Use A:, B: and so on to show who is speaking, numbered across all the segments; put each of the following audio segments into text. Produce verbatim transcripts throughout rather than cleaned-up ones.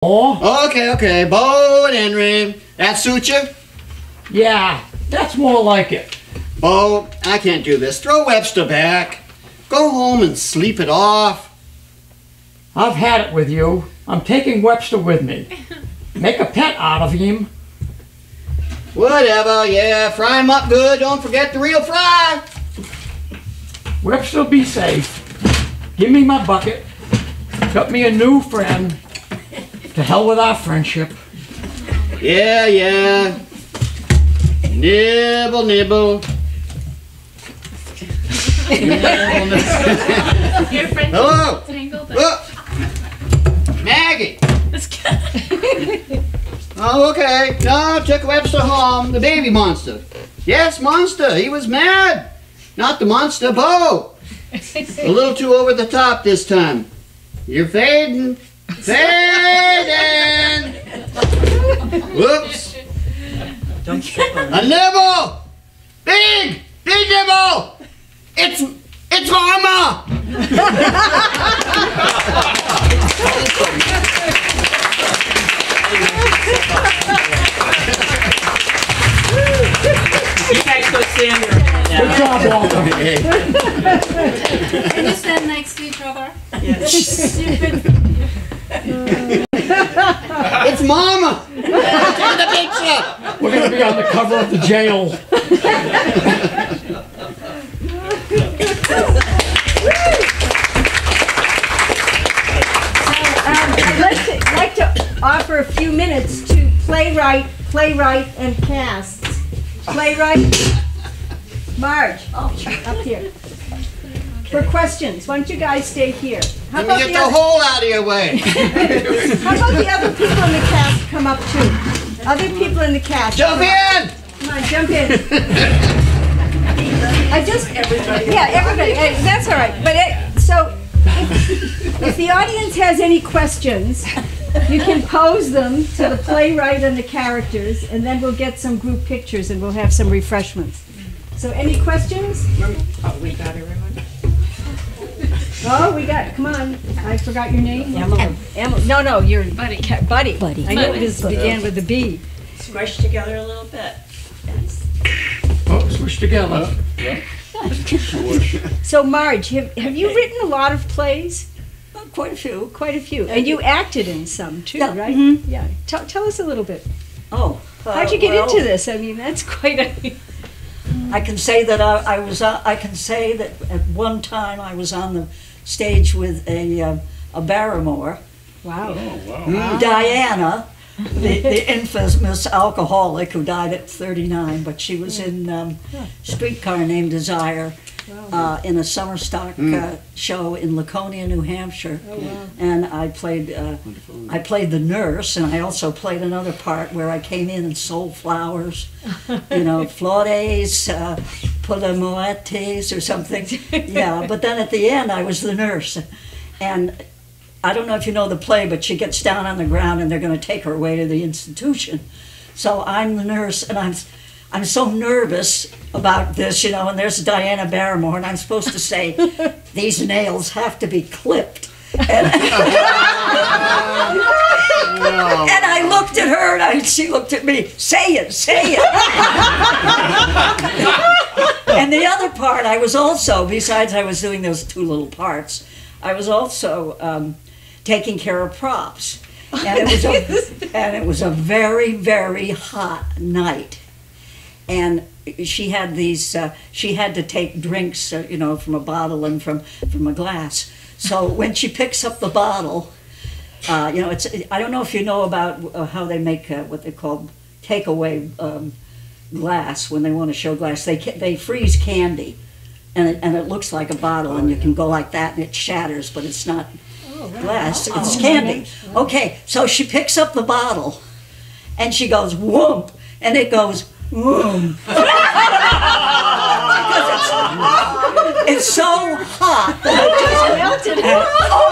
A: Oh. Okay, okay. Bo and Henry. That suit you?
B: Yeah, that's more like it.
A: Bo, I can't do this. Throw Webster back. Go home and sleep it off.
B: I've had it with you. I'm taking Webster with me. Make a pet out of him.
A: Whatever, yeah. Fry him up good. Don't forget the real fry.
B: Webster, be safe. Give me my bucket. Got me a new friend. To hell with our friendship.
A: Yeah, yeah. Nibble, nibble. nibble, nibble.
C: Your friend
A: Hello.
C: tangled.
A: Look. Maggie. Oh, okay. No, took Webster home. The baby monster. Yes, monster. He was mad. Not the monster, Bo. A little too over the top this time. You're fading. Fading. Whoops.
D: Don't step on
A: A nibble. Big. Big nibble. It's, it's Mama.
D: You guys go stand there.
B: Good job, Walter.
C: Can you stand next to each other?
D: Yes.
A: It's Mama. Take the picture.
B: We're going to be on the cover of the jail.
E: Um, I'd like to, like to offer a few minutes to playwright, playwright, and cast. Playwright, Marge, up here. For questions, why don't you guys stay here? How
A: Let me
E: about
A: get
E: the
A: the
E: other,
A: hole out of your way.
E: how about the other people in the cast come up too? Other people in the cast.
A: Jump in.
E: Come on, jump in. I just, everybody. Yeah, everybody. Hey, that's all right. But it, so, if, if the audience has any questions, you can pose them to the playwright and the characters, and then we'll get some group pictures and we'll have some refreshments. So, any questions?
D: Oh, we got everyone.
E: Oh, we got. Come on. I forgot your name.
D: Emily.
E: Emily. No, no, you're
C: Buddy.
E: Ca- Buddy.
F: Buddy.
E: I knew it was, began with a B.
D: Smush together a little bit. Yes.
B: Oh, switch together.
E: So, Marge, have, have you written a lot of plays?
D: Well, quite a few.
E: Quite a few. And you acted in some too,
D: Yeah.
E: right?
D: Mhm.
E: Yeah. Tell, tell us a little bit.
D: Oh. uh,
E: How'd you get
D: well,
E: into this? I mean, that's quite a.
D: I can say that I, I was. Uh, I can say that at one time I was on the stage with a uh, a Barrymore,
E: Wow.
D: Diana, the, the infamous alcoholic who died at thirty-nine. But she was in um, Streetcar Named Desire. Uh, in a summer stock uh, show in Laconia, New Hampshire,
E: Oh, wow.
D: and I played uh, I played the nurse, and I also played another part where I came in and sold flowers, you know, flores, uh, polamoetes or something. Yeah, but then at the end I was the nurse, and I don't know if you know the play, but she gets down on the ground and they're going to take her away to the institution. So I'm the nurse, and I'm. I'm so nervous about this, you know, and there's Diana Barrymore, and I'm supposed to say, these nails have to be clipped. And, and I looked at her, and I, she looked at me, say it, say it. And the other part, I was also, besides I was doing those two little parts, I was also um, taking care of props. And it was a, and it was a very, very hot night. And she had these, uh, she had to take drinks, uh, you know, from a bottle and from, from a glass. So when she picks up the bottle, uh, you know, it's, I don't know if you know about uh, how they make uh, what they call takeaway um, glass when they want to show glass. They, they freeze candy, and it, and it looks like a bottle, and you can go like that and it shatters, but it's not glass, it's candy. Okay, so she picks up the bottle, and she goes, whoomp, and it goes, Whoom. Because it's, it's so hot that it just melted. And,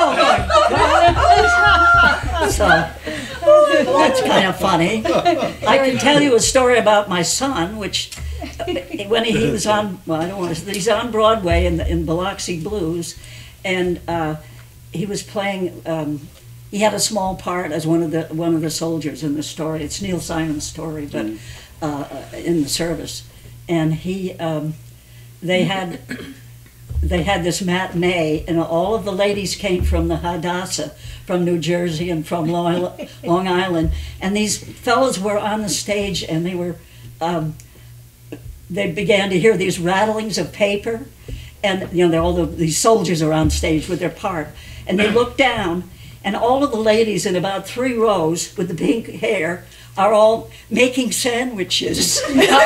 D: oh my God. So that's kind of funny. I can tell you a story about my son, which when he was on, well, I don't want to, he's on Broadway in, in Biloxi Blues, and uh, he was playing um, he had a small part as one of the one of the soldiers in the story. It's Neil Simon's story, but uh, in the service, and he um, they had they had this matinee, and all of the ladies came from the Hadassah, from New Jersey and from Long Long Island, and these fellows were on the stage, and they were um, they began to hear these rattlings of paper, and you know all the, these soldiers are on stage with their part, and they looked down. And all of the ladies in about three rows with the pink hair are all making sandwiches.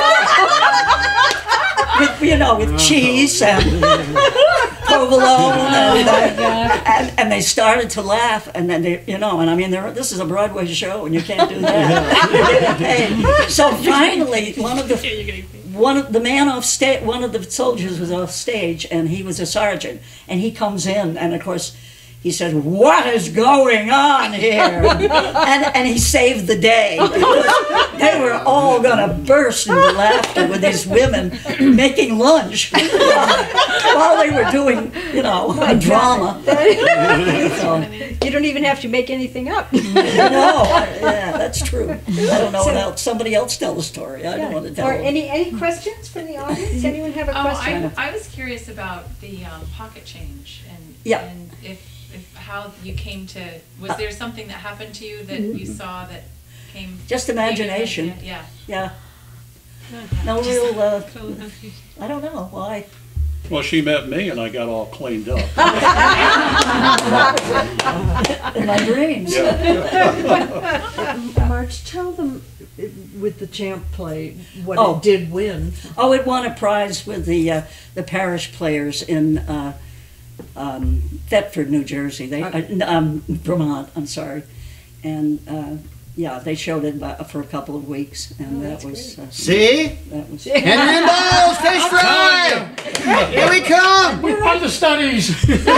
D: with, you know, with cheese and provolone. And, uh, and, and they started to laugh. And then, they, you know, and I mean, this is a Broadway show and you can't do that. Hey, so finally, one of the... One of the man off stage, one of the soldiers was off stage, and he was a sergeant. And he comes in, and of course, he said, "What is going on here?" and, and he saved the day. They were all going to burst into laughter with these women making lunch while they were doing, you know, a drama. So,
E: you don't even have to make anything up.
D: no, I, yeah, that's true. I don't know what else. Somebody else tell the story. I
E: Yeah.
D: don't want to tell
E: Or
D: it.
E: any any questions from the audience? Anyone have a
C: Oh,
E: question?
C: I, I was curious about the um, pocket change and
D: Yeah.
C: and if, if how you came to, was there something that happened to you that you saw that came?
D: Just
C: gave you an
D: imagination.
C: idea?
D: Yeah. No real, uh, I don't know why.
F: Well, she met me and I got all cleaned up.
D: In my dreams.
F: Yeah.
G: Marge, tell them uh, with the Champ play what
D: Oh.
G: it did win.
D: Oh, it won a prize with the uh, the parish players in uh, um, Thetford, New Jersey. They uh, um, Vermont. I'm sorry, and uh, yeah, they showed it by, for a couple of weeks, and that was uh,
A: See?
D: that was.
A: Henry and Balls, fish fry! Here we come!
B: We're understudies.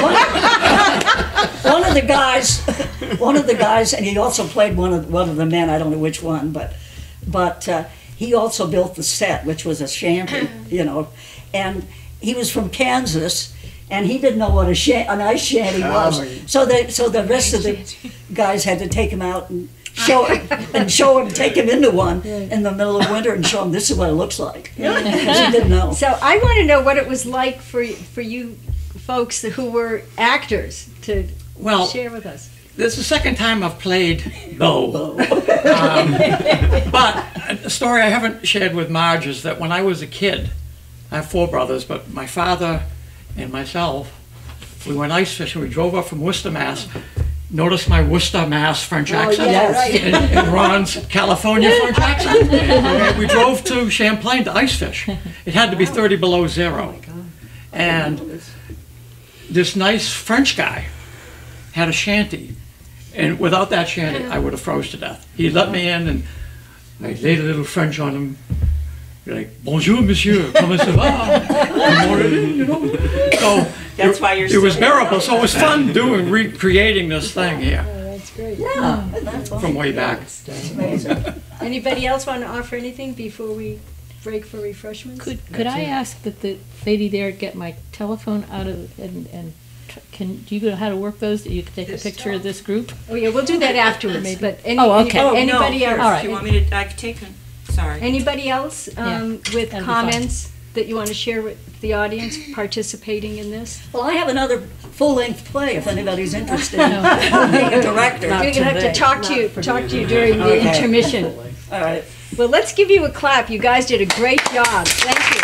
D: One of the guys, one of the guys, and he also played one of one of the men. I don't know which one, but but uh, he also built the set, which was a shanty, you know, and he was from Kansas, and he didn't know what a shan- an ice shanty was. So they so the rest of the guys had to take him out and show him and show him, take him into one in the middle of winter and show him this is what it looks like. Because he didn't know.
E: So I want to know what it was like for for you folks who were actors to
B: Well,
E: share with us.
B: this is the second time I've played Bo. Um, but a story I haven't shared with Marge is that when I was a kid, I have four brothers, but my father and myself, we went ice fishing. We drove up from Worcester, Mass. Notice my Worcester, Mass French accent?
D: yeah, right.
B: and, and Ron's California French accent. And we drove to Champlain to ice fish. It had to be thirty below zero. And this nice French guy had a shanty. And without that shanty, I would have froze to death. He let me in and I laid a little French on him. Like, bonjour, monsieur, comment ça va? Amore, you know? So
H: That's
B: it,
H: why you're
B: it was
H: still
B: bearable. So it was fun doing, recreating this thing here
E: That's great.
D: Yeah, that's
B: from way back.
D: amazing.
E: Anybody else want to offer anything before we break for refreshments?
I: Could, could I ask that the lady there get my telephone out of, and, and tr- can, do you know how to work those? You can take a picture of this group?
E: Oh yeah, we'll do that afterwards. But any,
I: Oh, okay.
E: any-
H: Oh,
E: anybody
H: no,
E: else?
H: here,
I: All right.
H: Do you want me to, I can take them, sorry.
E: Anybody else um, with
I: that'd be fine.
E: comments that you want to share with the audience participating in this?
D: Well, I have another full-length play if anybody's interested in being a director.
E: We're gonna have to talk to you, talk to you during the
D: Okay.
E: intermission.
D: All right.
E: Well, let's give you a clap. You guys did a great job. Thank you.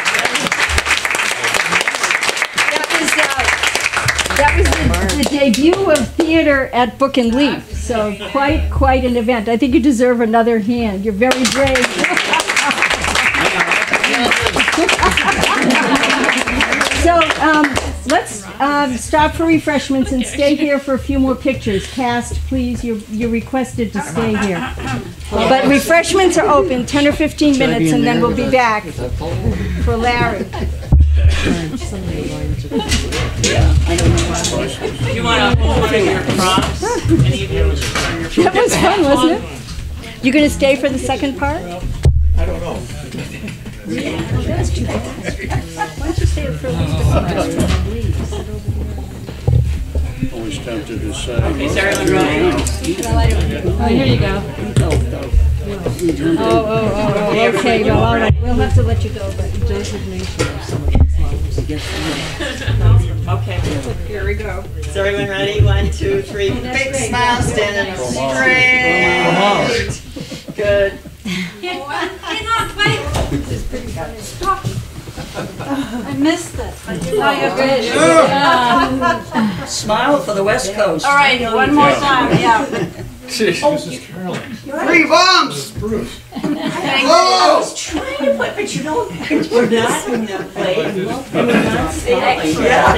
E: That was, uh, that was the, the debut of theater at Book and Leaf. So quite, quite an event. I think you deserve another hand. You're very brave. So um, let's um, stop for refreshments and stay here for a few more pictures. Cast, please, you're, you're requested to stay here. But refreshments are open, ten or fifteen minutes, and then we'll be back for Larry.
H: You want to hold one of your props? Any of you?
E: That was fun, wasn't it? You gonna stay for the second part?
B: I don't know.
E: Why don't you stay for at least a couple minutes?
F: Always tempted to say.
H: Okay, Sarah Monroe.
I: Oh, here you go. Oh, oh, oh, oh, okay, well, all right, we'll have to let you go, but.
H: Okay, here we go. Is everyone ready? One, two, three. Big smile, standing up straight. Good.
E: I missed it.
D: Smile for the West Coast.
E: All right, one more time, yeah.
A: Three bombs!
H: I was trying to put, but you know, we're not in the play. We're not saying. Yeah,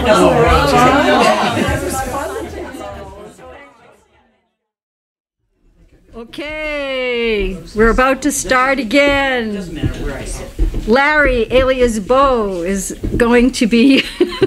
E: Okay, we're about to start again.
H: Doesn't matter where I sit.
E: Larry, alias Bo, is going to be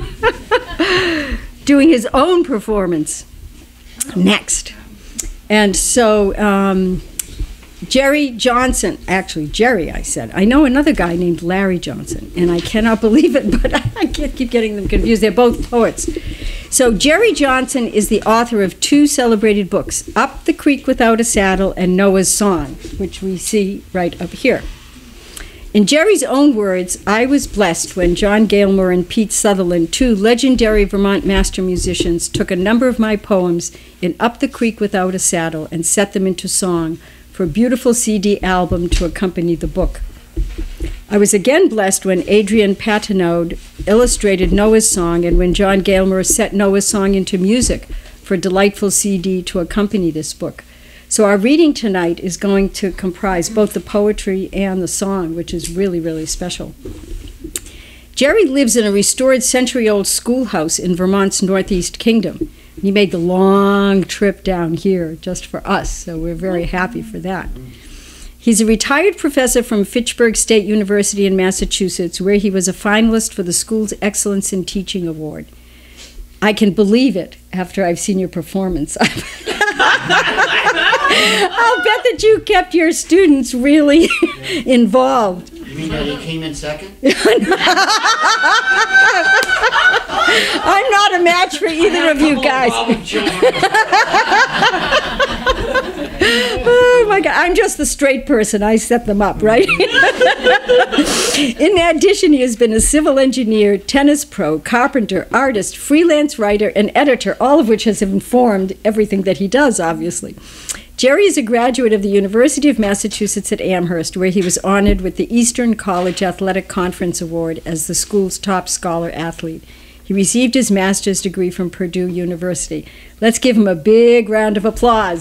E: doing his own performance next. And so, um, Jerry Johnson, actually, Jerry, I said. I know another guy named Larry Johnson, and I cannot believe it, but I can't keep getting them confused. They're both poets. So, Jerry Johnson is the author of two celebrated books, Up the Creek Without a Saddle and Noah's Song, which we see right up here. In Jerry's own words, I was blessed when John Galemore and Pete Sutherland, two legendary Vermont master musicians, took a number of my poems in Up the Creek Without a Saddle and set them into song for a beautiful C D album to accompany the book. I was again blessed when Adrian Patenaude illustrated Noah's Song and when John Galemore set Noah's Song into music for a delightful C D to accompany this book. So our reading tonight is going to comprise both the poetry and the song, which is really, really special. Jerry lives in a restored century-old schoolhouse in Vermont's Northeast Kingdom. He made the long trip down here just for us, so we're very happy for that. He's a retired professor from Fitchburg State University in Massachusetts, where he was a finalist for the school's Excellence in Teaching Award. I can believe it after I've seen your performance. I'll bet that you kept your students really involved.
A: You mean that he came in second?
E: I'm not a match for either of you guys. Oh my God, I'm just the straight person. I set them up, right? In addition, he has been a civil engineer, tennis pro, carpenter, artist, freelance writer, and editor, all of which has informed everything that he does, obviously. Jerry is a graduate of the University of Massachusetts at Amherst, where he was honored with the Eastern College Athletic Conference Award as the school's top scholar athlete. He received his master's degree from Purdue University. Let's give him a big round of applause.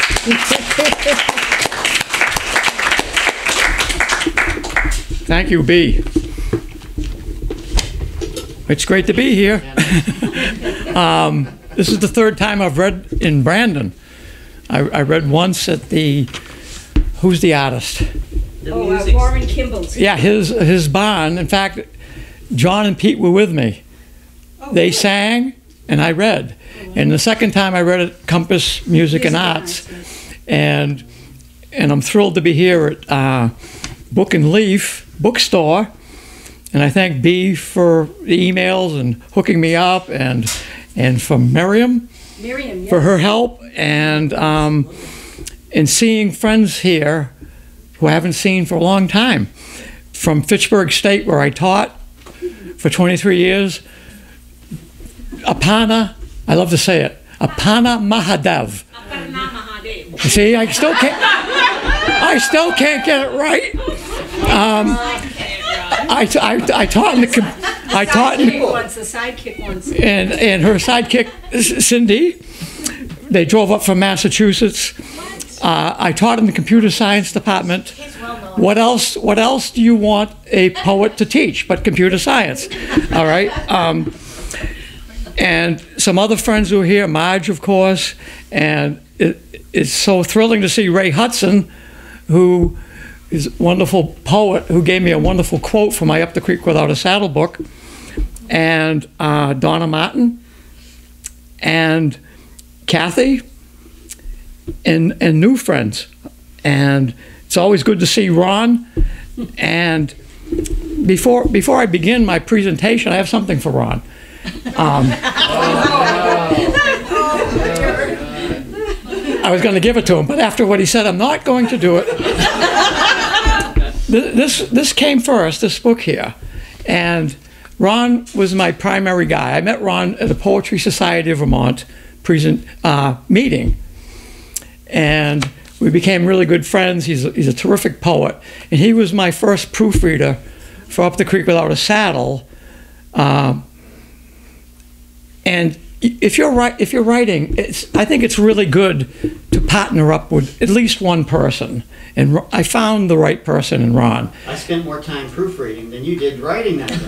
B: Thank you, B. It's great to be here. um, this is the third time I've read in Brandon. I, I read once at the, who's the artist?
H: The
E: Oh, uh,
H: music's-
E: Warren Kimball's.
B: Yeah, his his barn. In fact, John and Pete were with me. They sang and I read. And the second time I read at Compass Music and Arts. And and I'm thrilled to be here at uh, Book and Leaf Bookstore. And I thank B for the emails and hooking me up, and and for Miriam,
E: Miriam, yes.
B: for her help, and um, in seeing friends here who I haven't seen for a long time. From Fitchburg State, where I taught for twenty-three years. Apana, I love to say it, Apana Mahadev. You see, I still can't, I still can't get it right. Um, I, I, I taught in the, com- I taught in,
E: Once, the sidekick once.
B: and, and her sidekick, Cindy, they drove up from Massachusetts. Uh, I taught in the computer science department. What else, what else do you want a poet to teach but computer science? All right. Um, and some other friends who are here, Marge, of course, and it, it's so thrilling to see Ray Hudson, who is a wonderful poet, who gave me a wonderful quote for my Up the Creek Without a Saddle book, and uh, Donna Martin, and Kathy, and, and new friends. And it's always good to see Ron. And before, before I begin my presentation, I have something for Ron. Um, I was going to give it to him, but after what he said, I'm not going to do it. This, this came first, this book here. And Ron was my primary guy. I met Ron at a Poetry Society of Vermont present, uh, meeting. And we became really good friends. He's a, he's a terrific poet. And he was my first proofreader for Up the Creek Without a Saddle. Um, and if you're, ri if you're writing, it's, I think it's really good to partner up with at least one person. And I found the right person in Ron.
A: I spent more time proofreading than you did writing that.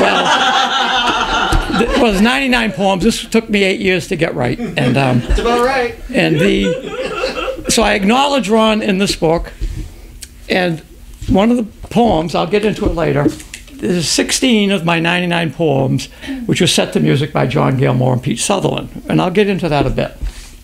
B: Well, th well, there's ninety-nine poems. This took me eight years to get right. And um,
A: That's about right.
B: And the so I acknowledge Ron in this book. And one of the poems, I'll get into it later, there's sixteen of my ninety-nine poems, which were set to music by John Gilmore and Pete Sutherland. And I'll get into that a bit.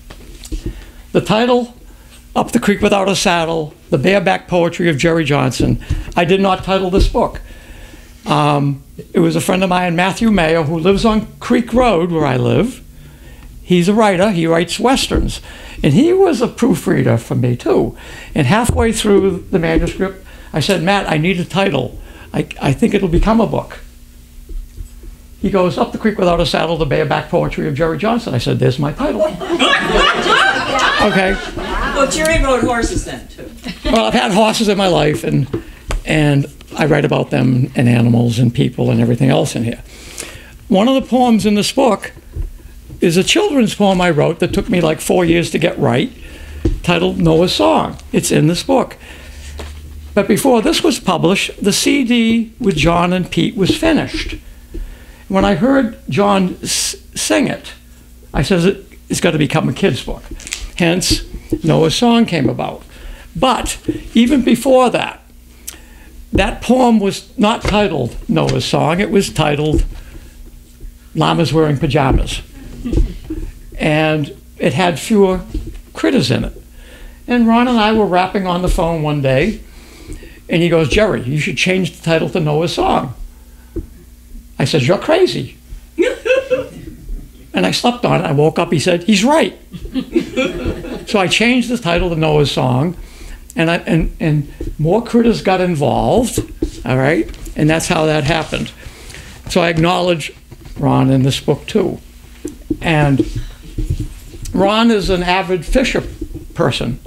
B: The title, Up the Creek Without a Saddle, The Bareback Poetry of Jerry Johnson. I did not title this book. Um, it was a friend of mine, Matthew Mayo, who lives on Creek Road, where I live. He's a writer. He writes Westerns. And he was a proofreader for me, too. And halfway through the manuscript, I said, Matt, I need a title. I, I think it'll become a book. He goes, Up the Creek Without a Saddle, The Bareback Poetry of Jerry Johnson. I said, there's my title. Okay.
H: Well, Jerry rode horses then, too.
B: Well, I've had horses in my life, and, and I write about them and animals and people and everything else in here. One of the poems in this book is a children's poem I wrote that took me like four years to get right, titled Noah's Song. It's in this book. But before this was published, the C D with John and Pete was finished. When I heard John s sing it, I said, it's got to become a kid's book. Hence, Noah's Song came about. But even before that, that poem was not titled Noah's Song. It was titled Llamas Wearing Pajamas. And it had fewer critters in it. And Ron and I were rapping on the phone one day, and he goes, Jerry, you should change the title to Noah's Song. I said, you're crazy. And I slept on it. I woke up, he said, he's right. So I changed the title to Noah's Song, and, I, and, and more critters got involved, all right? And that's how that happened. So I acknowledge Ron in this book, too. And Ron is an avid fisher person.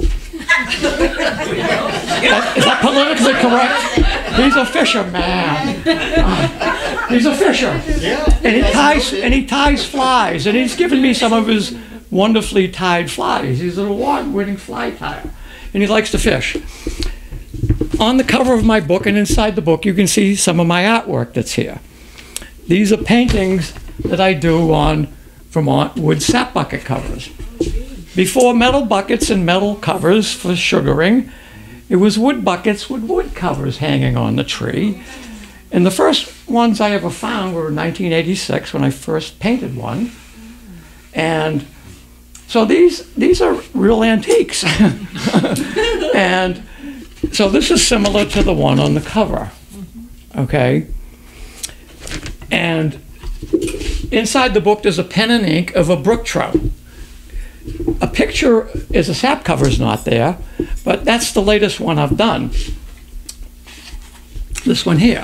B: That, is that politically correct? He's a fisherman. Uh, he's a fisher.
A: Yeah.
B: And he ties and he ties flies, and he's given me some of his wonderfully tied flies. He's an award-winning fly tyer, and he likes to fish. On the cover of my book and inside the book, you can see some of my artwork that's here. These are paintings that I do on Vermont wood sap bucket covers. Before metal buckets and metal covers for sugaring, it was wood buckets with wood covers hanging on the tree. And the first ones I ever found were in nineteen eighty-six when I first painted one. And so these, these are real antiques. And so this is similar to the one on the cover, okay? And inside the book there's a pen and ink of a brook trout. A picture is a sap cover is not there, but that's the latest one I've done. This one here.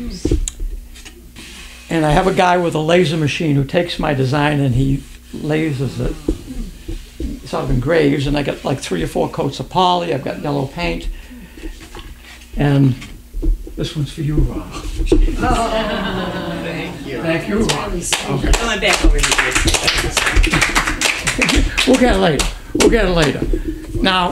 B: And I have a guy with a laser machine who takes my design and he lasers it, sort of engraves, and I got like three or four coats of poly. I've got yellow paint. And this one's for you, Rob.
A: Oh, thank you.
B: Thank you, Rob. Okay.
H: Coming back over here.
B: We'll get it later. We'll get it later. Now,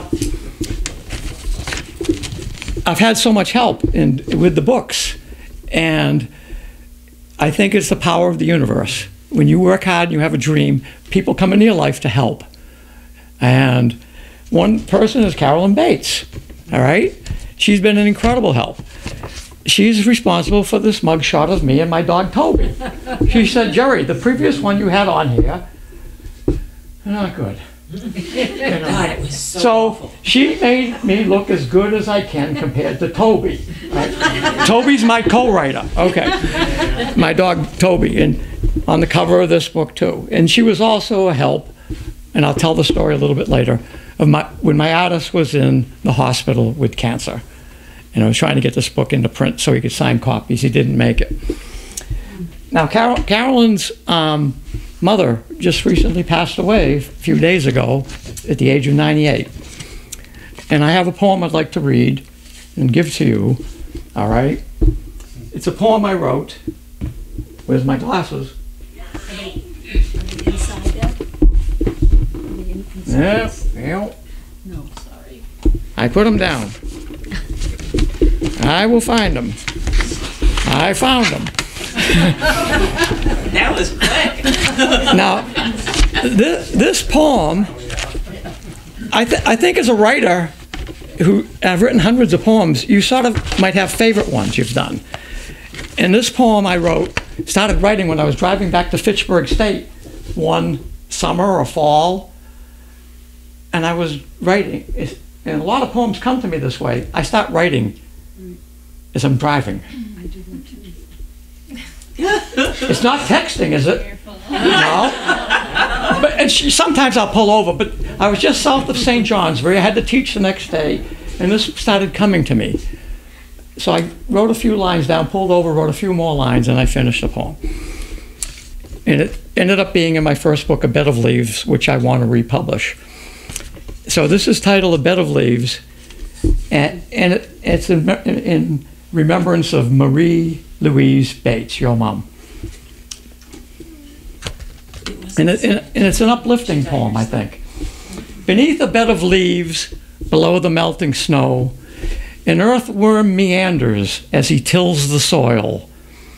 B: I've had so much help in, with the books, and I think it's the power of the universe. When you work hard and you have a dream, people come into your life to help. And one person is Carolyn Bates, all right? She's been an incredible help. She's responsible for this mugshot of me and my dog Toby. She said, Jerry, the previous one you had on here, not good. You know?
H: God, it was so,
B: So
H: awful.
B: she made me look as good as I can compared to Toby. Right? Toby's my co-writer, okay. My dog Toby, and on the cover of this book too. And she was also a help, and I'll tell the story a little bit later, of my, when my artist was in the hospital with cancer. And I was trying to get this book into print so he could sign copies. He didn't make it. Now, Carol, Carolyn's um, mother just recently passed away a few days ago at the age of ninety-eight. And I have a poem I'd like to read and give to you, all right? It's a poem I wrote. Where's my glasses? Yeah, yeah.
C: No, sorry.
B: I put them down. I will find them. I found them.
H: That was quick.
B: Now, this, this poem, I, th I think as a writer who I've written hundreds of poems, you sort of might have favorite ones you've done. And this poem I wrote, started writing when I was driving back to Fitchburg State one summer or fall, and I was writing. And a lot of poems come to me this way. I start writing as I'm driving. It's not texting, is it? No. But and she, sometimes I'll pull over, but I was just south of Saint Johnsbury. I had to teach the next day, and this started coming to me. So I wrote a few lines down, pulled over, wrote a few more lines, and I finished the poem. And it ended up being in my first book, A Bed of Leaves, which I want to republish. So this is titled A Bed of Leaves, and, and it, it's in, in remembrance of Marie Louise Bates, your mom. And, it, and it's an uplifting poem, I think. Beneath a bed of leaves, below the melting snow, an earthworm meanders as he tills the soil.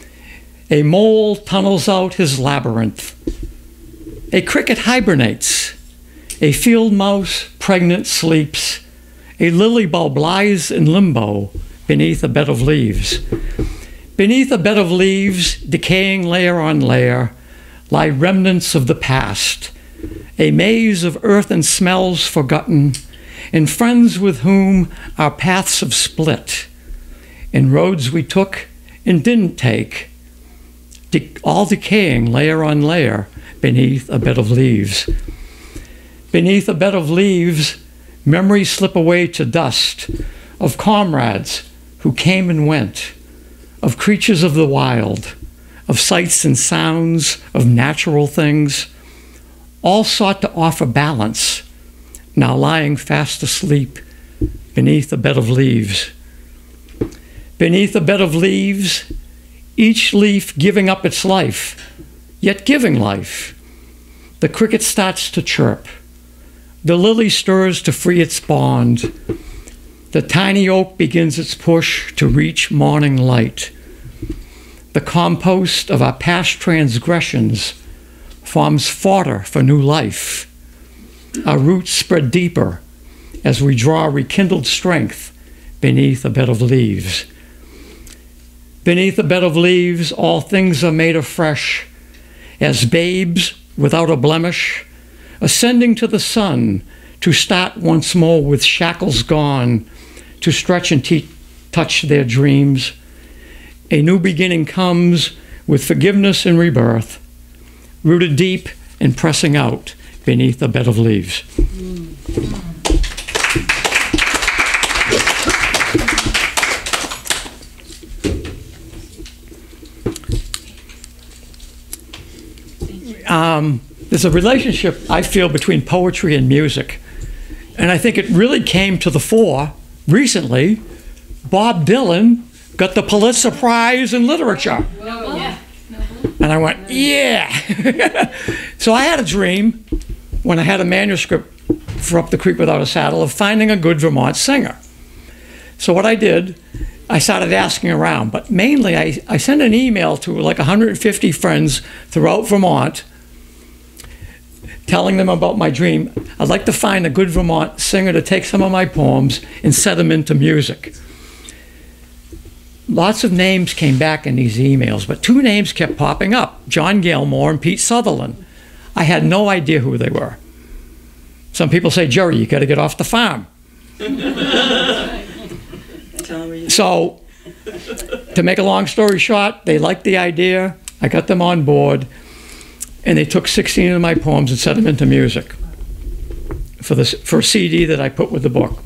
B: A mole tunnels out his labyrinth. A cricket hibernates. A field mouse, pregnant, sleeps. A lily bulb lies in limbo beneath a bed of leaves. Beneath a bed of leaves, decaying layer on layer, lie remnants of the past, a maze of earth and smells forgotten, and friends with whom our paths have split, and roads we took and didn't take, de- all decaying layer on layer beneath a bed of leaves. Beneath a bed of leaves, memories slip away to dust of comrades who came and went, of creatures of the wild, of sights and sounds, of natural things, all sought to offer balance, now lying fast asleep beneath a bed of leaves. Beneath a bed of leaves, each leaf giving up its life, yet giving life. The cricket starts to chirp. The lily stirs to free its bond. The tiny oak begins its push to reach morning light. The compost of our past transgressions forms fodder for new life. Our roots spread deeper as we draw rekindled strength beneath a bed of leaves. Beneath a bed of leaves, all things are made afresh, as babes without a blemish, ascending to the sun to start once more with shackles gone, to stretch and te- touch their dreams. A new beginning comes with forgiveness and rebirth, rooted deep and pressing out beneath a bed of leaves. Um, there's a relationship, I feel, between poetry and music. And I think it really came to the fore recently. Bob Dylan got the Pulitzer Prize in Literature.
C: No, yeah.
B: And I went, yeah. So I had a dream when I had a manuscript for Up the Creek Without a Saddle of finding a good Vermont singer. So what I did, I started asking around, but mainly I, I sent an email to like one hundred fifty friends throughout Vermont telling them about my dream. I'd like to find a good Vermont singer to take some of my poems and set them into music. Lots of names came back in these emails, but two names kept popping up, John Gilmore and Pete Sutherland. I had no idea who they were. Some people say, Jerry, you got to get off the farm. So, to make a long story short, they liked the idea. I got them on board, and they took sixteen of my poems and set them into music. for, this, for a C D that I put with the book.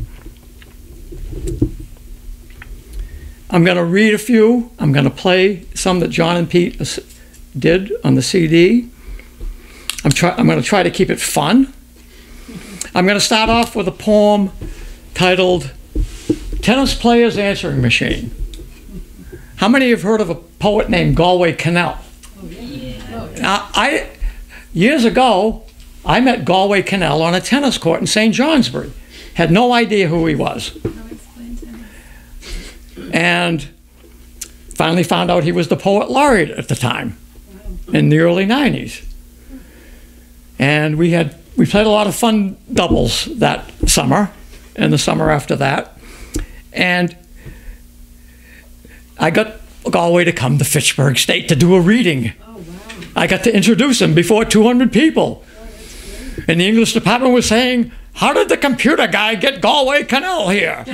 B: I'm going to read a few. I'm going to play some that John and Pete did on the C D. I'm, try, I'm going to try to keep it fun. I'm going to start off with a poem titled Tennis Player's Answering Machine. How many have heard of a poet named Galway Kinnell? Oh, yeah. Now, I, years ago, I met Galway Kinnell on a tennis court in Saint Johnsbury. Had no idea who he was. And finally found out he was the poet laureate at the time, in the early nineties. And we had we played a lot of fun doubles that summer, and the summer after that. And I got Galway to come to Fitchburg State to do a reading. Oh, wow. I got to introduce him before two hundred people. Oh, and the English department was saying, how did the computer guy get Galway Kinnell here?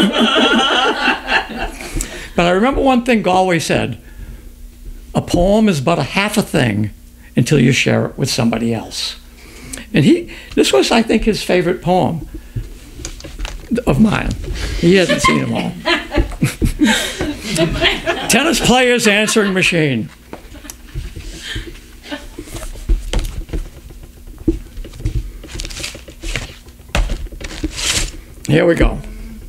B: But I remember one thing Galway said, a poem is but a half a thing until you share it with somebody else. And he, this was, I think, his favorite poem of mine. He hasn't seen them all. Tennis Player's Answering Machine. Here we go.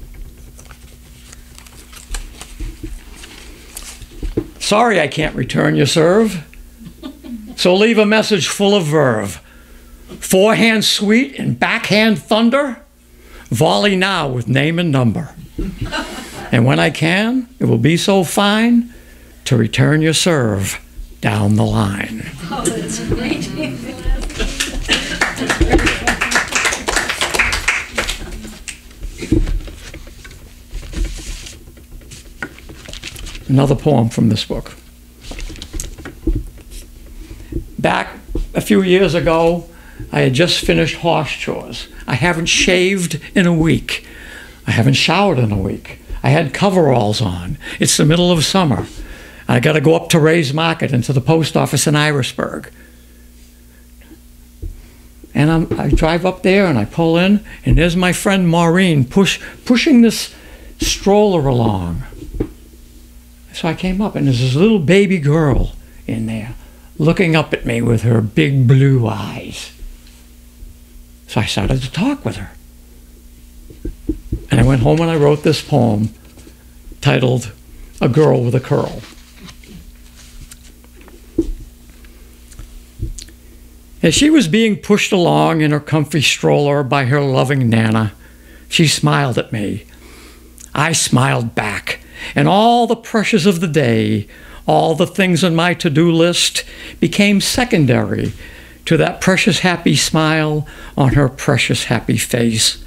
B: Sorry I can't return your serve, so leave a message full of verve. Forehand sweet and backhand thunder, volley now with name and number. And when I can, it will be so fine to return your serve down the line.
D: Oh, that's great.
B: Another poem from this book. Back a few years ago, I had just finished horse chores. I haven't shaved in a week. I haven't showered in a week. I had coveralls on. It's the middle of summer. I got to go up to Ray's Market and to the post office in Irisburg. And I'm, I drive up there and I pull in, and there's my friend Maureen push, pushing this stroller along. So I came up, and there's this little baby girl in there looking up at me with her big blue eyes. So I started to talk with her. And I went home and I wrote this poem titled A Girl with a Curl. As she was being pushed along in her comfy stroller by her loving Nana, she smiled at me. I smiled back. And all the pressures of the day, all the things on my to-do list became secondary to that precious happy smile on her precious happy face.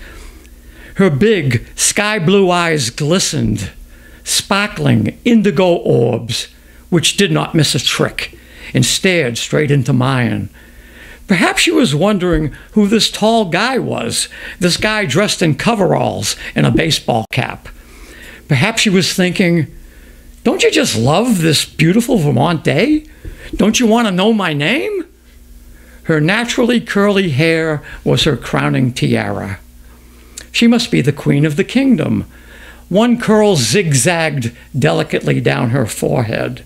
B: Her big sky blue eyes glistened, sparkling indigo orbs, which did not miss a trick and stared straight into mine. Perhaps she was wondering who this tall guy was, this guy dressed in coveralls and a baseball cap. Perhaps she was thinking, don't you just love this beautiful Vermont day? Don't you want to know my name? Her naturally curly hair was her crowning tiara. She must be the queen of the kingdom. One curl zigzagged delicately down her forehead.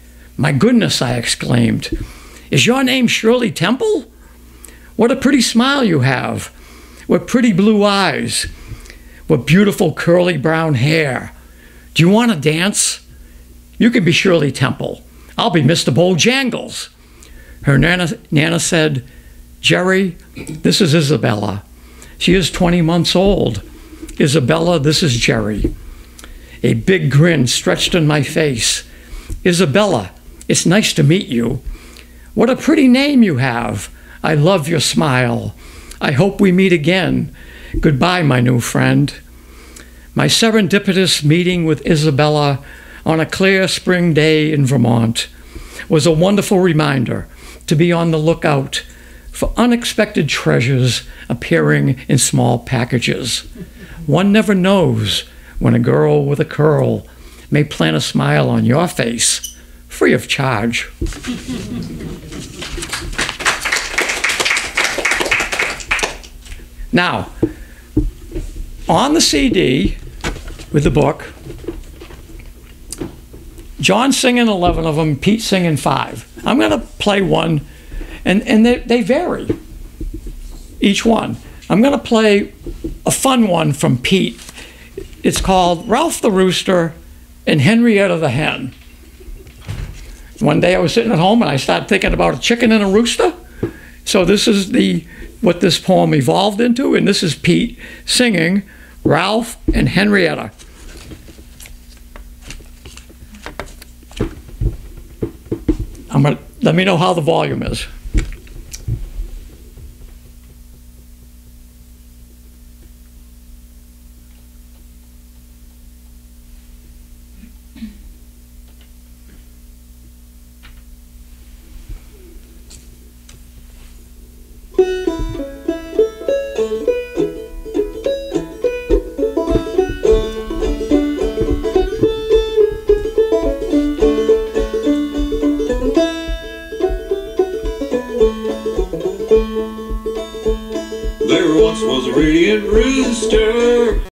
B: My goodness, I exclaimed, is your name Shirley Temple? What a pretty smile you have. What pretty blue eyes. What beautiful curly brown hair. Do you want to dance? You can be Shirley Temple. I'll be Mister Bojangles. Her Nana, Nana said, Jerry, this is Isabella. She is twenty months old. Isabella, this is Jerry. A big grin stretched on my face. Isabella, it's nice to meet you. What a pretty name you have. I love your smile. I hope we meet again. Goodbye, my new friend. My serendipitous meeting with Isabella on a clear spring day in Vermont was a wonderful reminder to be on the lookout for unexpected treasures appearing in small packages. One never knows when a girl with a curl may plant a smile on your face, free of charge. Now, on the C D with the book, John's singing eleven of them, Pete's singing five. I'm going to play one, and, and they, they vary, each one. I'm going to play a fun one from Pete. It's called Ralph the Rooster and Henrietta the Hen. One day I was sitting at home and I started thinking about a chicken and a rooster. So this is the what this poem evolved into, and this is Pete singing Ralph and Henrietta. I'm gonna, let me know how the volume is.
J: There once was a radiant rooster